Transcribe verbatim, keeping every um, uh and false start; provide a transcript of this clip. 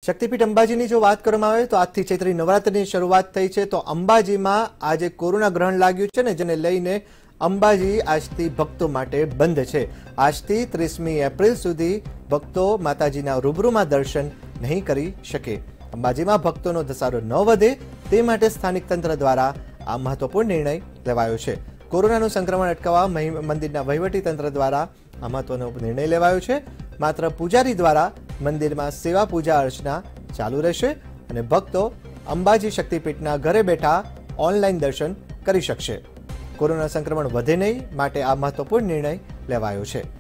શક્તિપીઠ અંબાજીની જો વાત કરવામાં આવે તો આજથી ચૈત્રી નવરાત્રિની શરૂઆત થઈ છે। તો અંબાજીમાં આજે કોરોના ગ્રહણ લાગ્યું છે ને, જેને લઈને અંબાજી આજથી ભક્તો માટે બંધ છે। આજથી ત્રીસમી એપ્રિલ સુધી ભક્તો માતાજીના રૂબરૂમાં દર્શન નહીં કરી શકે। અંબાજીમાં ભક્તોનો ધસારો ન વધે તે માટે સ્થાનિક તંત્ર દ્વારા આ મહત્વપૂર્ણ નિર્ણય લેવાયો છે। કોરોનાનું સંક્રમણ અટકાવવા મંદિરના વહીવટી તંત્ર દ્વારા આ મહત્વનો નિર્ણય લેવાયો છે। માત્ર પૂજારી દ્વારા મંદિરમાં સેવા પૂજા અર્ચના ચાલુ રહેશે અને ભક્તો અંબાજી શક્તિપીઠના ઘરે બેઠા ઓનલાઈન દર્શન કરી શકશે। કોરોના સંક્રમણ વધે નહીં માટે આ મહત્વપૂર્ણ નિર્ણય લેવાયો છે।